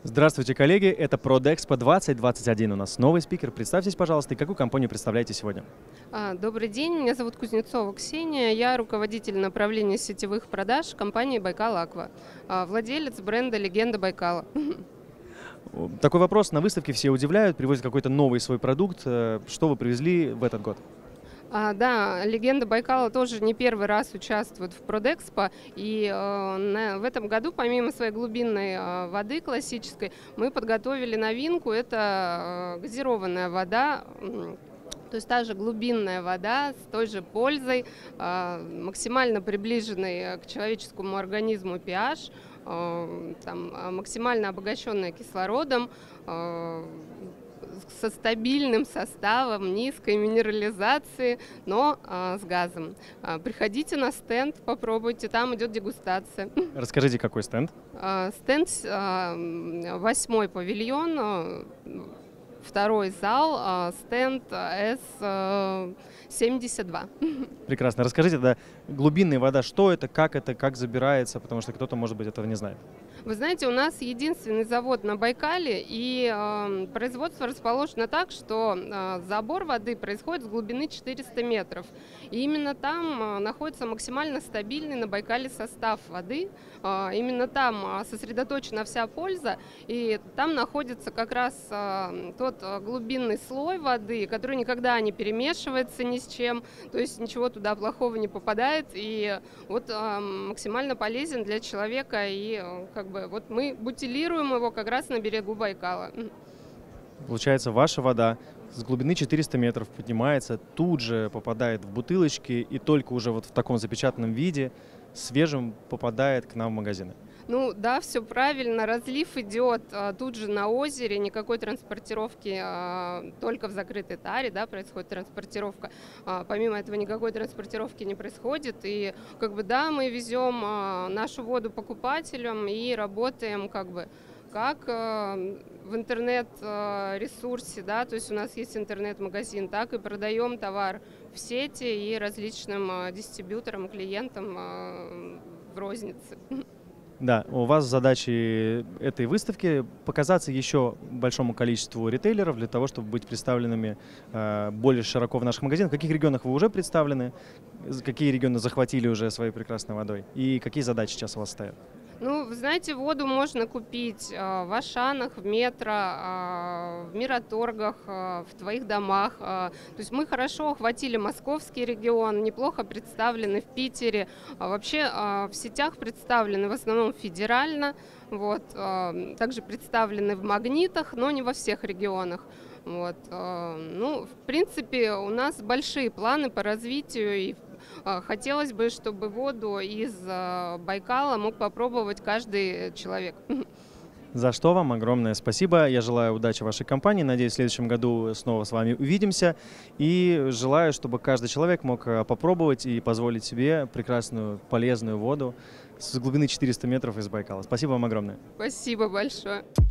Здравствуйте, коллеги! Это Продэкспо 2021. У нас новый спикер. Представьтесь, пожалуйста, и какую компанию представляете сегодня? Добрый день, меня зовут Кузнецова Ксения, я руководитель направления сетевых продаж компании «Байкал Аква», владелец бренда «Легенда Байкала». Такой вопрос. На выставке все удивляют, привозят какой-то новый свой продукт. Что вы привезли в этот год? Да, «Легенда Байкала» тоже не первый раз участвует в Продэкспо, и в этом году, помимо своей глубинной воды классической, мы подготовили новинку, это газированная вода. То есть та же глубинная вода с той же пользой, максимально приближенный к человеческому организму pH, максимально обогащенная кислородом, со стабильным составом, низкой минерализации, но с газом. Приходите на стенд, попробуйте, там идет дегустация. Расскажите, какой стенд? Стенд 8-й павильон, второй зал, стенд С-72. Прекрасно. Расскажите, глубинная вода, что это, как забирается, потому что кто-то, может быть, этого не знает. Вы знаете, у нас единственный завод на Байкале, и производство расположено так, что забор воды происходит с глубины 400 метров. И именно там находится максимально стабильный на Байкале состав воды. Именно там сосредоточена вся польза, и там находится как раз тот глубинный слой воды, который никогда не перемешивается ни с чем, то есть ничего туда плохого не попадает, и вот максимально полезен для человека, и вот мы бутилируем его как раз на берегу Байкала. Получается, ваша вода с глубины 400 метров поднимается, тут же попадает в бутылочки, и только уже вот в таком запечатанном виде, свежим, попадает к нам в магазины. Ну да, все правильно. Разлив идет тут же на озере, никакой транспортировки, только в закрытой таре, да, происходит транспортировка. Помимо этого никакой транспортировки не происходит. И да, мы везем нашу воду покупателям и работаем как в интернет-ресурсе, да, то есть у нас есть интернет-магазин, так и продаем товар в сети и различным дистрибьюторам, клиентам в рознице. Да, у вас задачи этой выставки показаться еще большому количеству ритейлеров для того, чтобы быть представленными более широко в наших магазинах. В каких регионах вы уже представлены, какие регионы захватили уже своей прекрасной водой и какие задачи сейчас у вас стоят? Ну, вы знаете, воду можно купить в Ашанах, в метро, в Мираторгах, в твоих домах. То есть мы хорошо охватили московский регион, неплохо представлены в Питере. Вообще в сетях представлены в основном федерально, также представлены в магнитах, но не во всех регионах. В принципе, у нас большие планы по развитию, и хотелось бы, чтобы воду из Байкала мог попробовать каждый человек. За что вам огромное спасибо. Я желаю удачи вашей компании. Надеюсь, в следующем году снова с вами увидимся. И желаю, чтобы каждый человек мог попробовать и позволить себе прекрасную, полезную воду с глубины 400 метров из Байкала. Спасибо вам огромное. Спасибо большое.